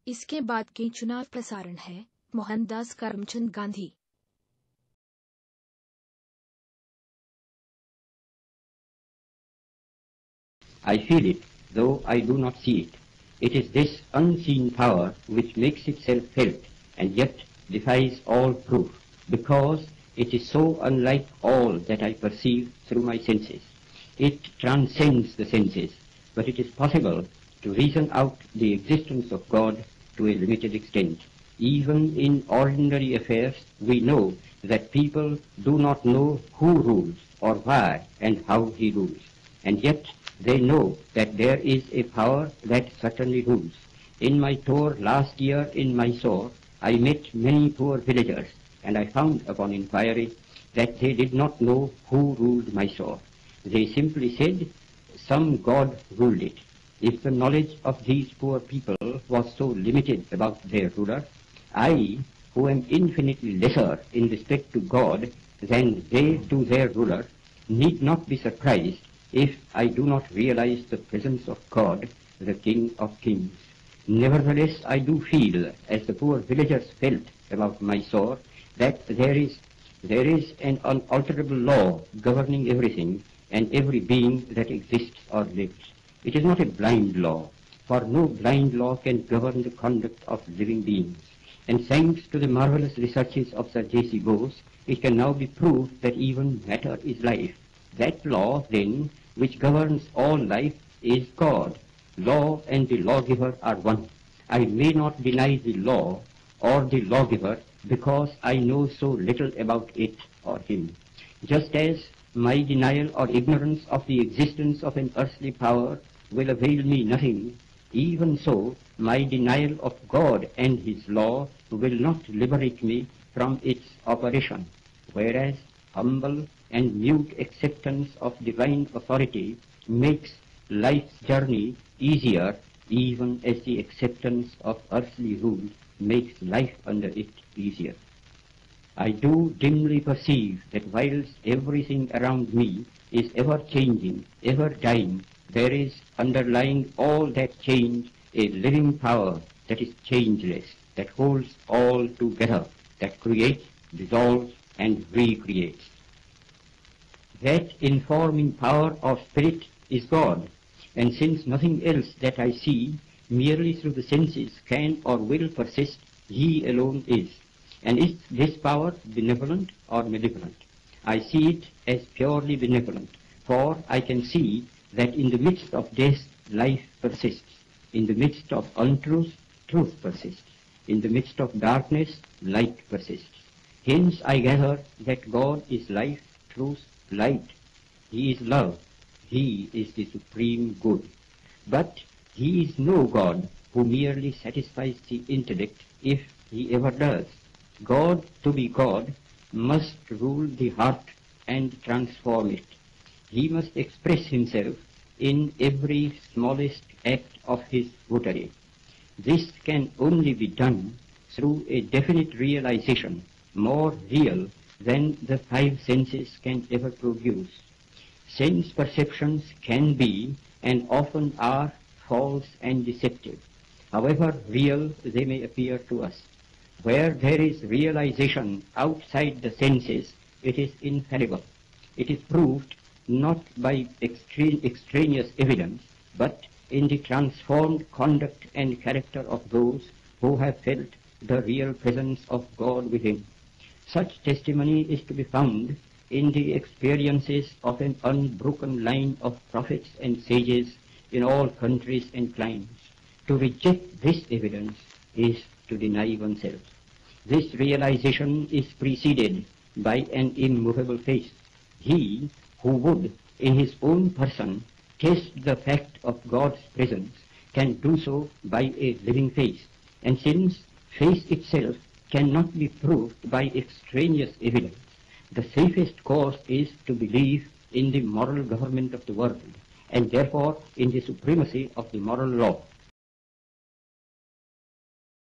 इसके बाद के चुनाव प्रसारण है Mohandas Karamchand Gandhi. I feel it, though I do not see it. It is this unseen power which makes itself felt and yet defies all proof, because it is so unlike all that I perceive through my senses. It transcends the senses, but it is possible to reason out the existence of God to a limited extent. Even in ordinary affairs, we know that people do not know who rules or why and how he rules, and yet they know that there is a power that certainly rules. In my tour last year in Mysore, I met many poor villagers, and I found upon inquiry that they did not know who ruled Mysore. They simply said, some god ruled it. If the knowledge of these poor people was so limited about their ruler, I, who am infinitely lesser in respect to God than they to their ruler, need not be surprised if I do not realize the presence of God, the King of Kings. Nevertheless, I do feel, as the poor villagers felt about Mysore, that there is an unalterable law governing everything and every being that exists or lives. It is not a blind law, for no blind law can govern the conduct of living beings. And thanks to the marvelous researches of Sir J.C. Bose, it can now be proved that even matter is life. That law, then, which governs all life is God. Law and the lawgiver are one. I may not deny the law or the lawgiver because I know so little about it or him. Just as my denial or ignorance of the existence of an earthly power will avail me nothing, even so my denial of God and his law will not liberate me from its operation, whereas humble and mute acceptance of divine authority makes life's journey easier, even as the acceptance of earthly rule makes life under it easier. I do dimly perceive that whilst everything around me is ever changing, ever dying, there is underlying all that change a living power that is changeless, that holds all together, that creates, dissolves, and recreates. That informing power of spirit is God, and since nothing else that I see merely through the senses can or will persist, he alone is. And is this power benevolent or malevolent? I see it as purely benevolent, for I can see that in the midst of death, life persists. In the midst of untruth, truth persists. In the midst of darkness, light persists. Hence I gather that God is life, truth, light. He is love. He is the supreme good. But he is no God who merely satisfies the intellect, if he ever does. God, to be God, must rule the heart and transform it. He must express himself in every smallest act of his votary. This can only be done through a definite realization, more real than the five senses can ever produce. Sense perceptions can be, and often are, false and deceptive, however real they may appear to us. Where there is realization outside the senses, it is infallible. It is proved not by extraneous evidence, but in the transformed conduct and character of those who have felt the real presence of God within. Such testimony is to be found in the experiences of an unbroken line of prophets and sages in all countries and climes. To reject this evidence is to deny oneself. This realization is preceded by an immovable faith. He who would, in his own person, test the fact of God's presence can do so by a living faith. And since faith itself cannot be proved by extraneous evidence, the safest course is to believe in the moral government of the world, and therefore in the supremacy of the moral law.